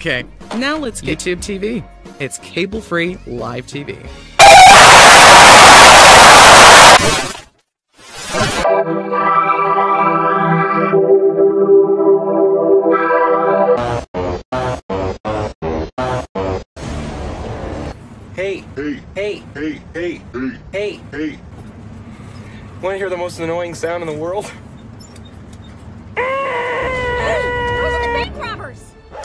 Okay, now let's get YouTube TV. It's cable-free live TV. Hey. Want to hear the most annoying sound in the world? Hey, those are the bank robbers!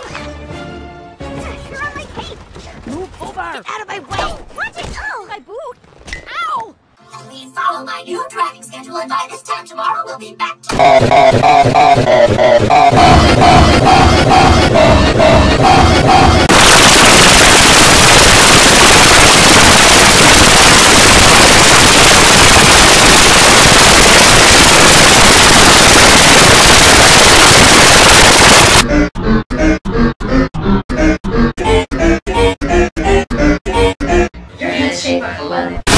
You're on my tape! Move over! Get out of my way! Watch it! Oh, my boot! Ow! Please follow my new driving schedule, and by this time tomorrow we'll be back to... You're in shape, Uncle Len.